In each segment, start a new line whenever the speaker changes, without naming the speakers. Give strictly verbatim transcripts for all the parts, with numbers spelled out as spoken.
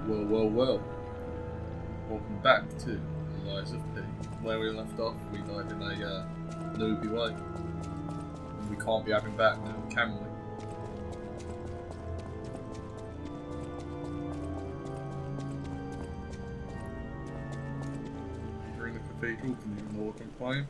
Well, well, well. Welcome back to The Lies of P. Where we left off, we died in a uh, newbie way. And we can't be having back now, can we? We're in the cathedral, can you know what I'm playing?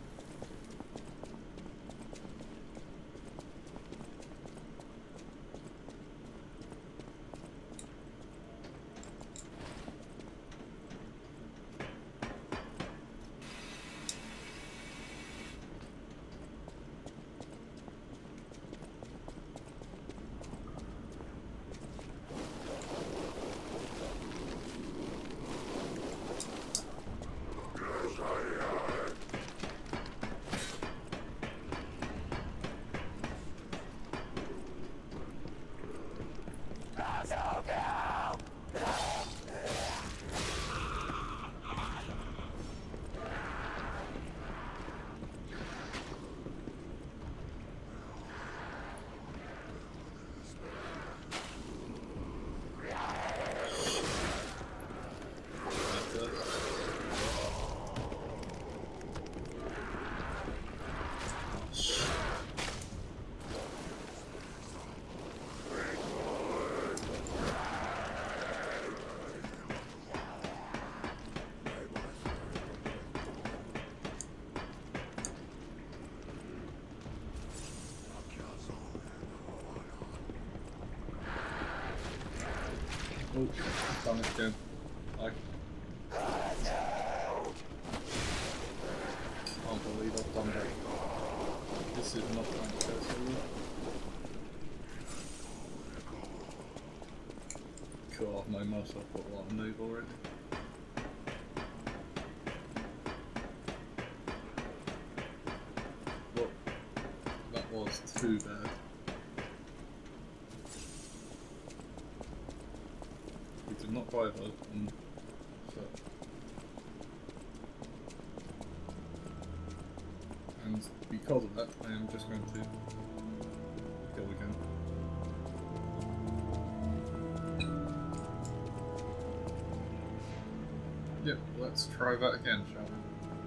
Oh, I've done it again. I can't believe I've done that. This is not going to go so well. Cool, I've made myself look like a noob already. Look, that was too bad. Did not buy those, and so and because of that, I am just going to go again. Yep, let's try that again, shall we?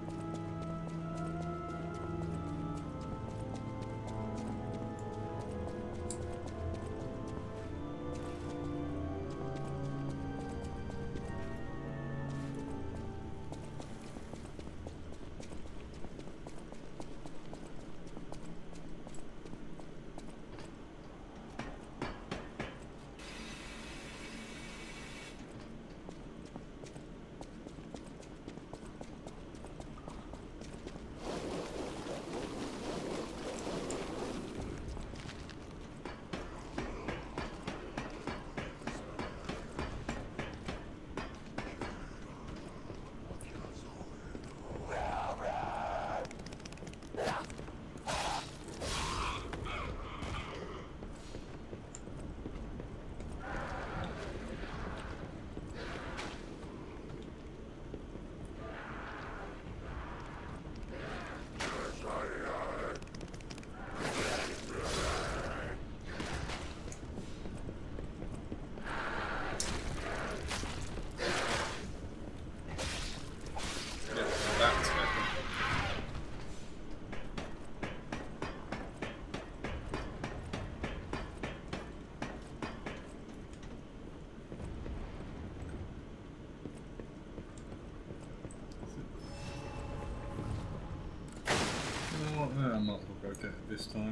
I might as well go get it this time.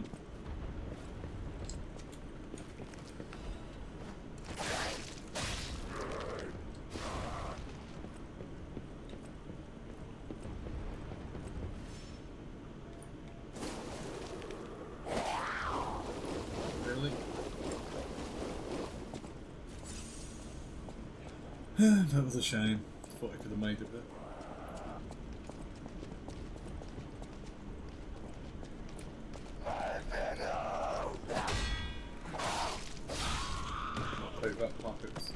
Really? That was a shame. Thought I could have made it there. That pockets.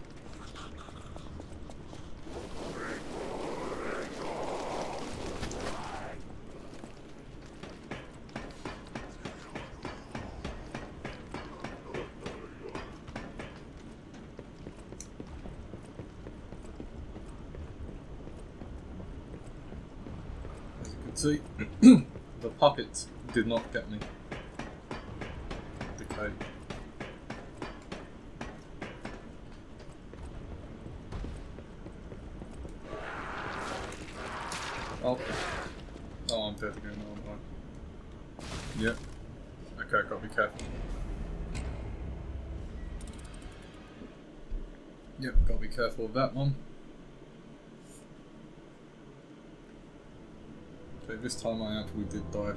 See, the puppets did not get me. The cake. Oh. Oh, I'm dead again, aren't I? Yep. Okay, I've got to be careful. Yep, got to be careful of that one. Okay, this time I actually did die.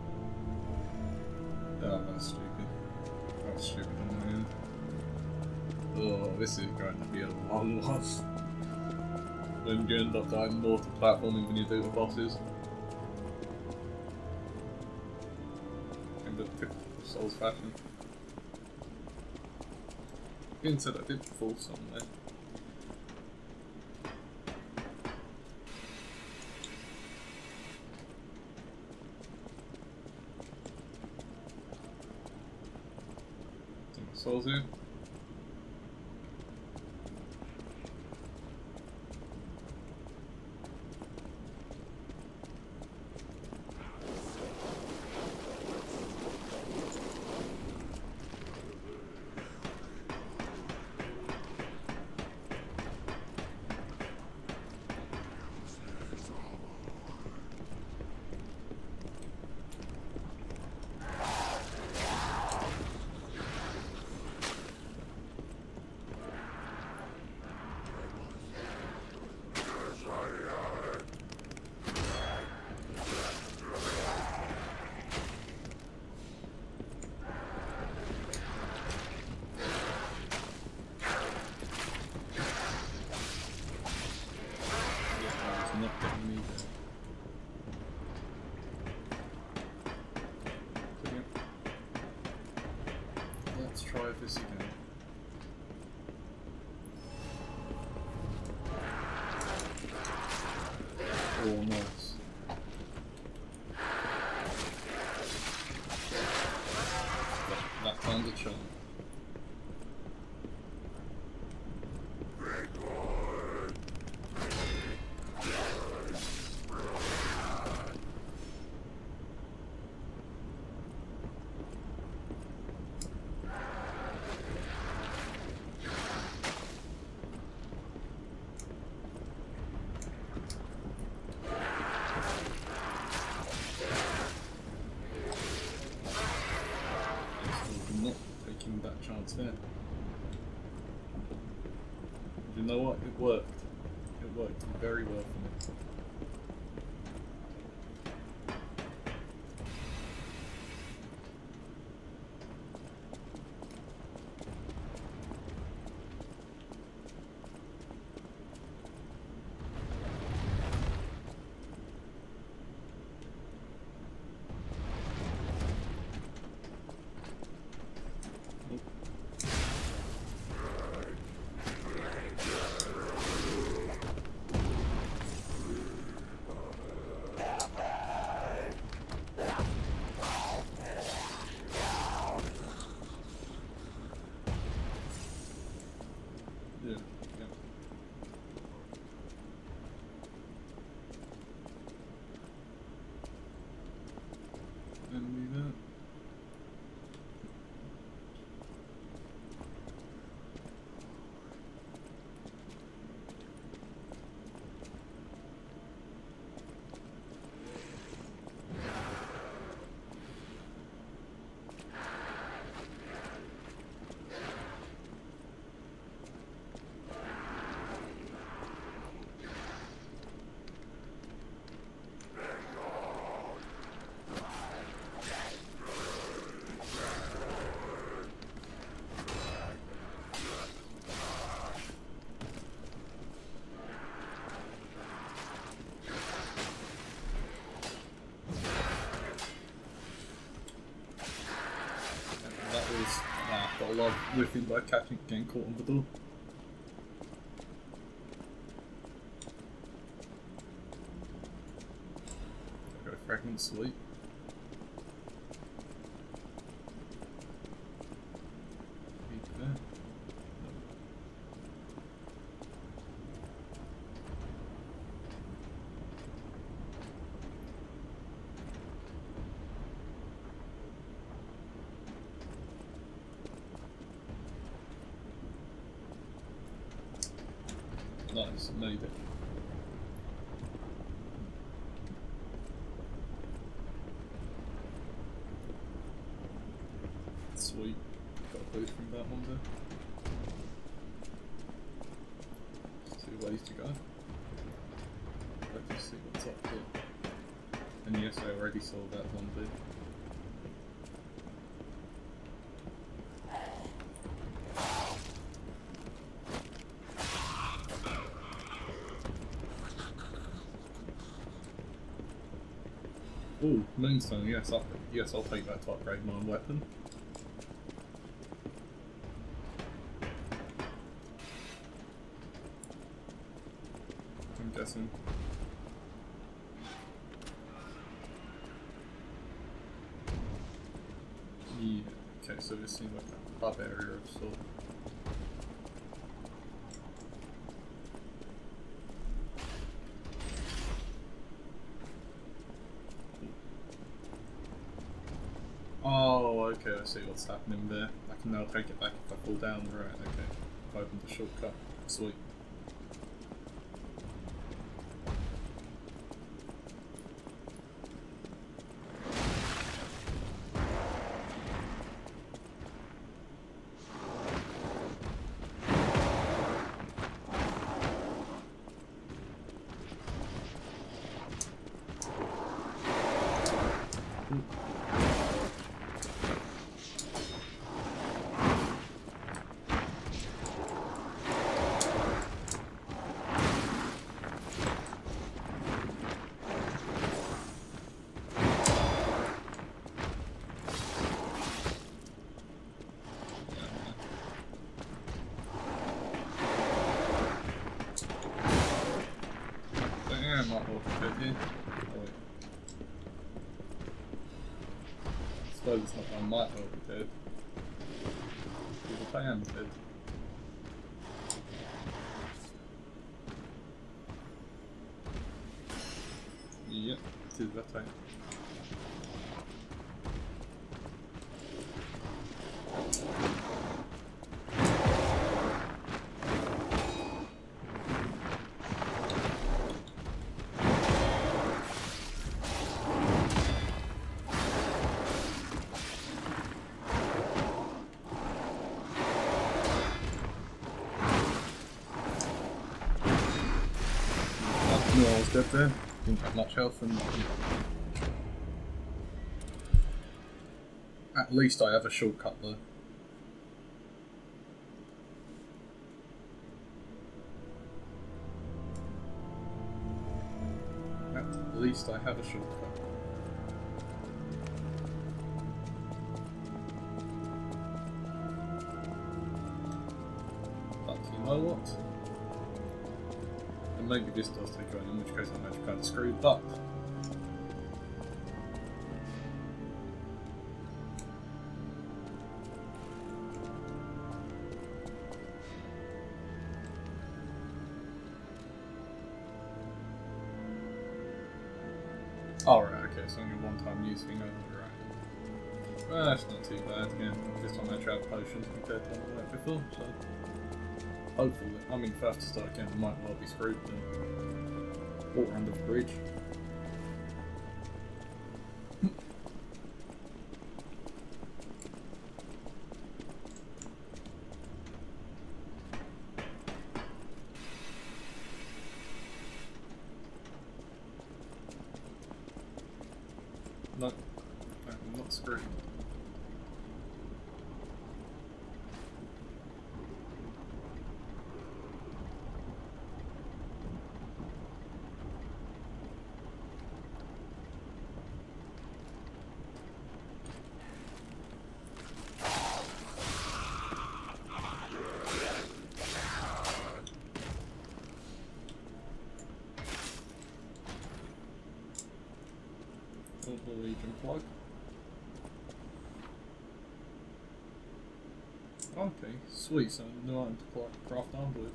Oh, that's stupid. That's stupid on my end. Oh, this is going to be a long one. When you end up dying more to platforming than you do to bosses. In the typical Souls fashion. Being said, I did fall somewhere. Souls here. Let's try this again. Oh, nice. That, that time's a charm. Not taking that chance there. You know what? It worked. It worked very well for me. Yeah, yeah. Enemy there. Ah, got a lot of whiffing by catching, getting caught on the door. Go fragment sweep. Keep there. Nice, made it. Sweet. Got a boost from that one there. Two ways to go. Let's see what's up here. And yes, I already saw that zombie. Ooh, Moonstone, yes, I'll, yes, I'll take that to upgrade my weapon. I'm guessing. Yeah, okay, so this seems like a pub area of sort. Oh, okay, I see what's happening there. I can now take it back if I fall down. Right, okay. I've opened the shortcut. Sweet. I suppose it's not that I might well be dead. Because I am dead. Yep, it is that time. No, I was dead there. Didn't have much health, and at least I have a shortcut though. At least I have a shortcut. But you know what? And maybe this does take on, in which case I'm actually kind of screwed, but oh right, okay, so only one time use thing over, right. Well, that's not too bad, again. This time I actually have potions compared to what I had before, so hopefully, I mean, if I have to start again, I might well be screwed then. Water under the bridge. No, I'm not screwed. The Legion plug. Okay, sweet, so no item to craft armed with.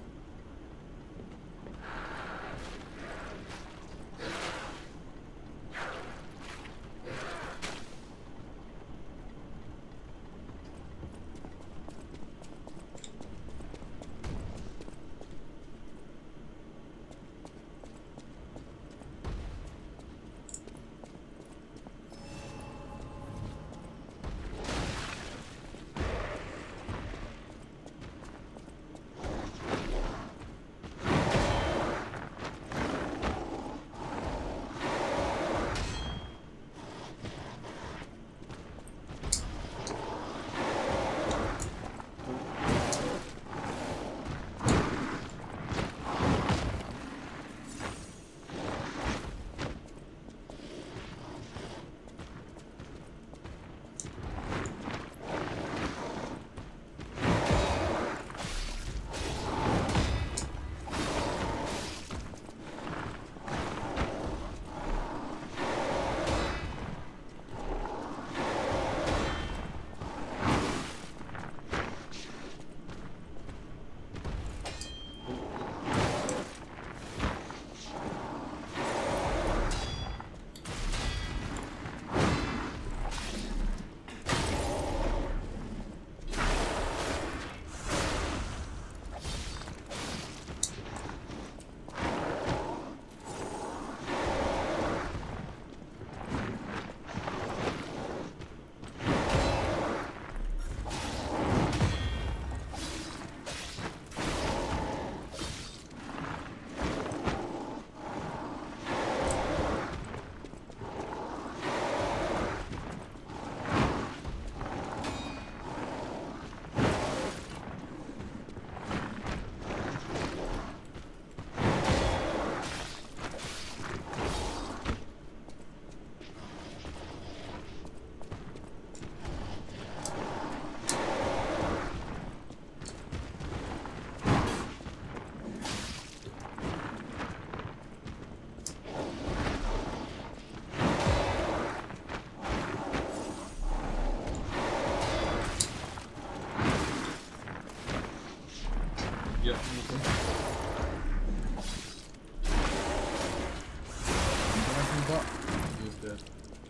But he is dead.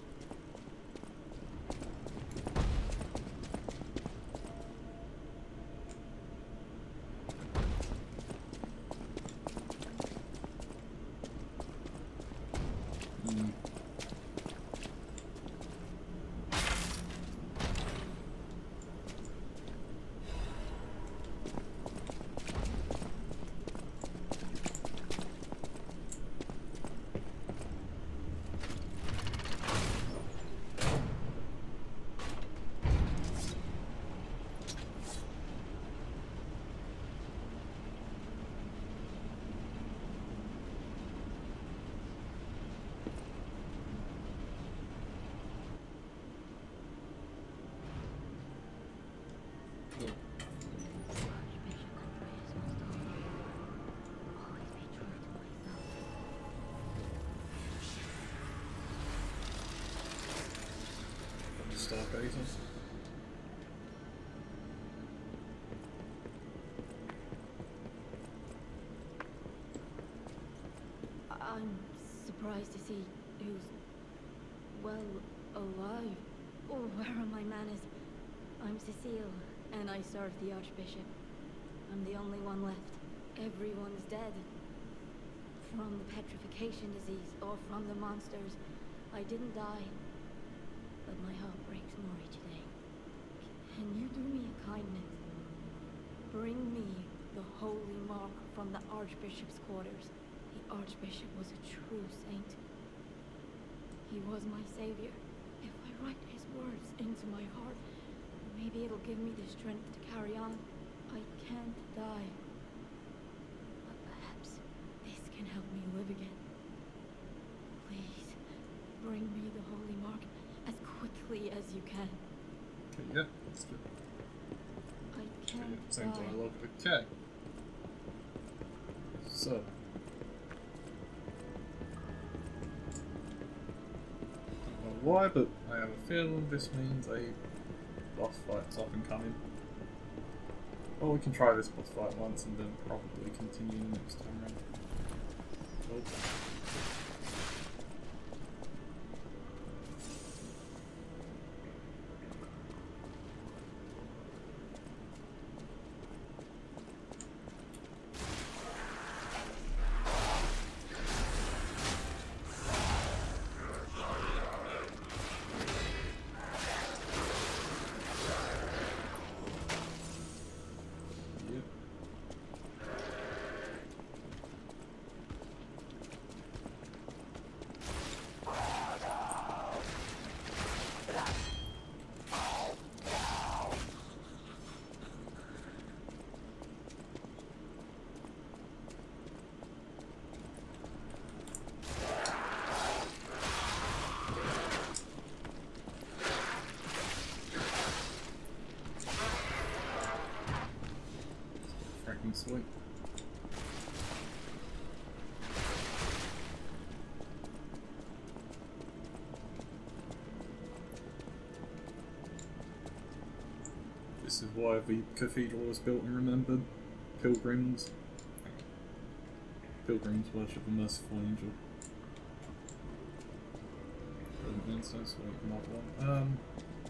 Mm. Stargazing.
I'm surprised to see who's, well, alive. Oh, where are my manners? I'm Cecile, and I serve the Archbishop. I'm the only one left. Everyone's dead. From the petrification disease, or from the monsters. I didn't die. But my heart breaks more each day. Can you do me a kindness? Bring me the holy mark from the Archbishop's quarters. The Archbishop was a true saint. He was my savior. If I write his words into my heart, maybe it'll give me the strength to carry on. I can't die. But perhaps this can help me live again. Please, bring me the holy mark as quickly as you can.
Okay, yeah, that's good.
I can't
Okay, same
die.
dialogue. Okay. So. Don't know why, but I have a feeling this means a boss fight's up and coming. Well, we can try this boss fight once and then probably continue next time round. Oh. Sweet. This is why the cathedral was built and remembered. Pilgrims. Pilgrims worship the merciful angel. Brilliant instance, wait, another one. Um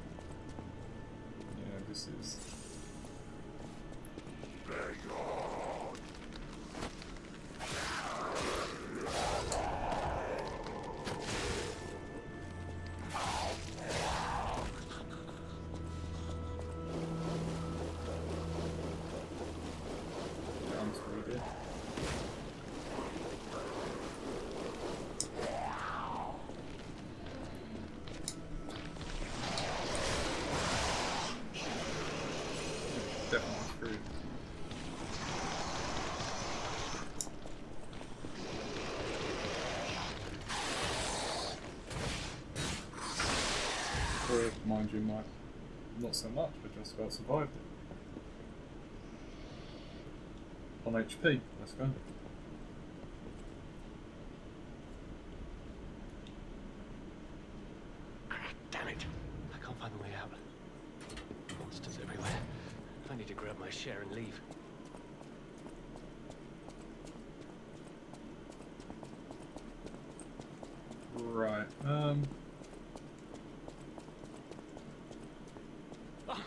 Yeah, this is mind you, might not so much, but just about survived it. On H P, let's go.
Damn it! I can't find the way out. Monsters everywhere. I need to grab my share and leave.
Right, um...
Oh.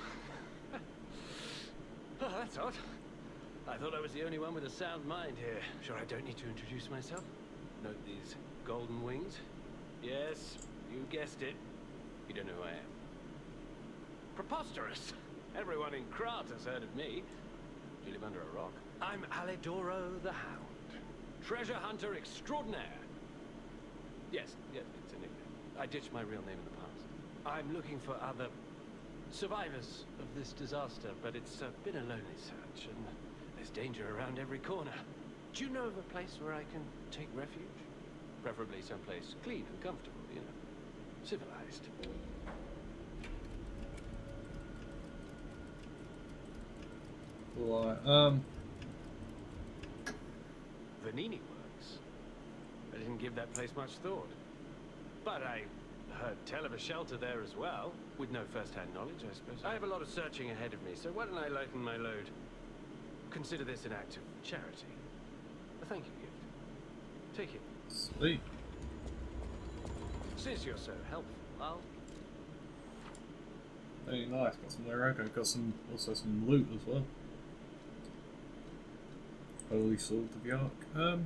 Oh, that's odd. I thought I was the only one with a sound mind here. Sure I don't need to introduce myself? Note these golden wings? Yes, you guessed it. You don't know who I am. Preposterous! Everyone in Krat has heard of me. You live under a rock. I'm Alidoro the Hound. Treasure hunter extraordinaire. Yes, yes, it's a nickname. I ditched my real name in the past. I'm looking for other survivors of this disaster, but it's uh, been a lonely search, and there's danger around every corner. Do you know of a place where I can take refuge? Preferably someplace clean and comfortable, you know, civilized.
Right, um...
Vanini works. I didn't give that place much thought. But I heard tell of a shelter there as well, with no first-hand knowledge, I suppose. I have a lot of searching ahead of me, so why don't I lighten my load? Consider this an act of charity. A thank you gift. Take it.
Sweet.
Since you're so helpful, I'll...
Very nice, got some Larago, got some, also some loot as well. Holy Sword of the Ark. Um...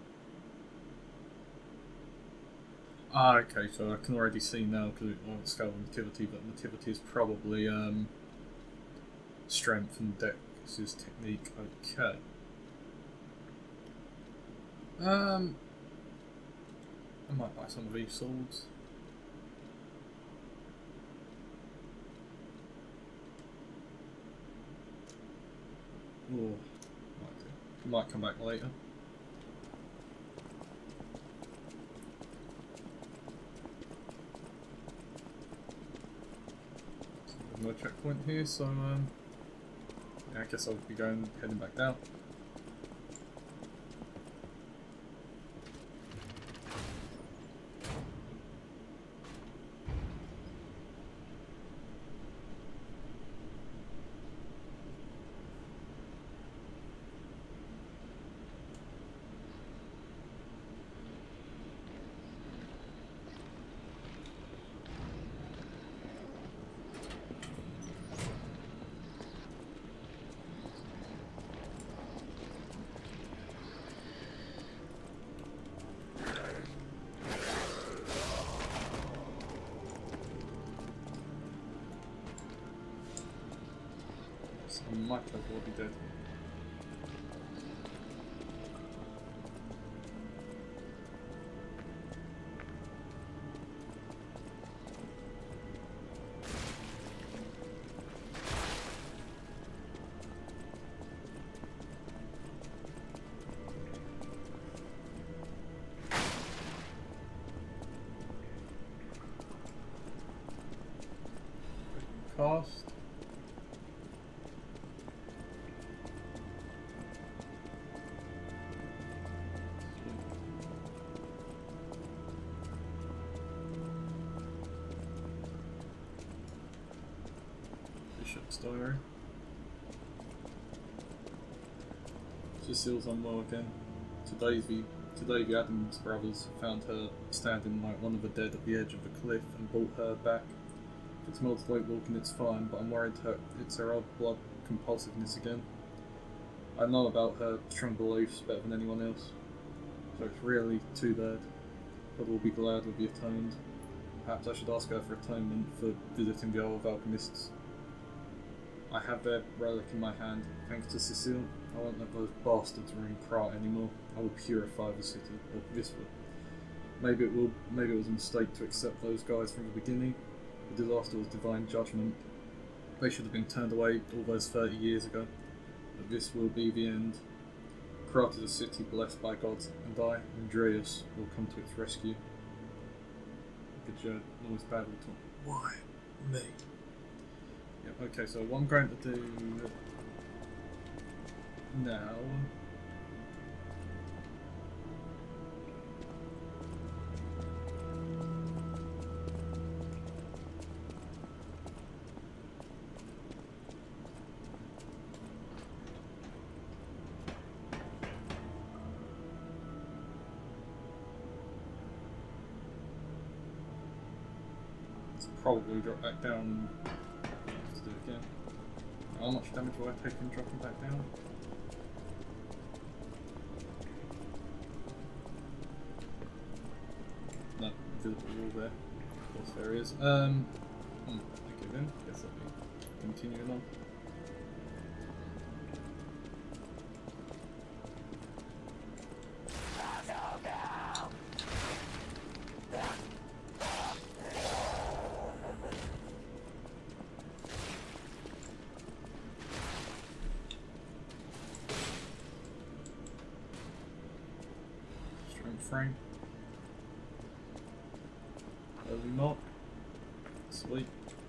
Ah, okay, so I can already see now, because it won't scale with Nativity, but Nativity is probably um, strength and dex is technique. Okay. Um, I might buy some of these swords. Oh, might do. Might come back later. No checkpoint here, so um, yeah, I guess I'll be going heading back down. I might as well be dead. Cast. Bishop's diary. Cecile's unwell again. Today the today the Adams brothers found her standing like one of the dead at the edge of the cliff and brought her back. If it smells like walking, it's fine, but I'm worried her it's her old blood compulsiveness again. I know about her strong beliefs better than anyone else, so it's really too bad. God will be glad we'll be atoned. Perhaps I should ask her for atonement for visiting the old alchemists. I have their relic in my hand. Thanks to Cecile, I won't let those bastards ruin Krat anymore. I will purify the city, or this will. Maybe it will. Maybe it was a mistake to accept those guys from the beginning. The disaster was divine judgment. They should have been turned away all those thirty years ago. But this will be the end. Krat is a city blessed by God, and I, Andreas, will come to its rescue. Good job. Always battle talk. Why me? Yep, okay, so what I'm going to do now Let's probably drop back down. Let's do it again. How much damage will I take in dropping back down? No, invisible wall there. Of course there is. Um, hmm, I give in. Guess I'll be continuing on. Frame. Early mark. Sweet.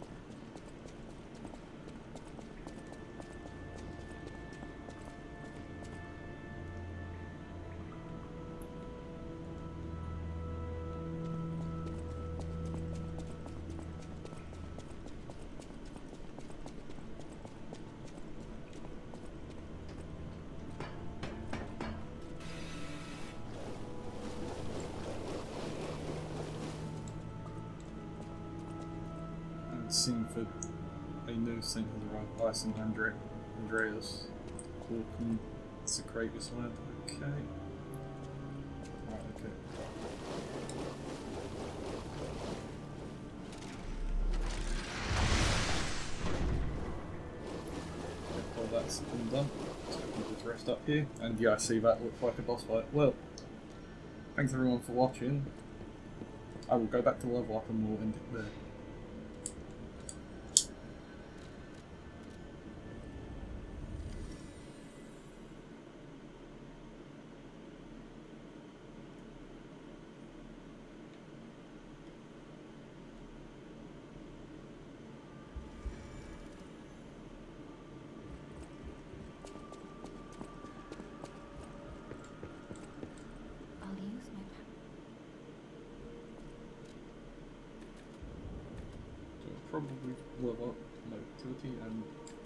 Sing for a new Saint Hildebrand, Ice and Andre Andreas. Walking Secrete this one. Okay. Right, okay. Well, that's been done. So we can just rest up here. And yeah, I see that looks like a boss fight. Well, thanks everyone for watching. I will go back to level up and we'll end it there. Probably level up my utility and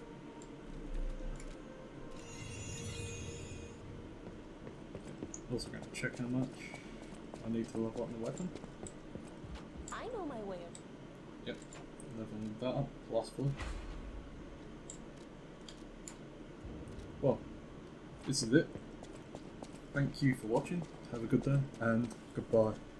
also going to check how much I need to level up my weapon.
I know my way of.
Yep, leveling that up, plus four. Well, this is it. Thank you for watching, have a good day, and goodbye.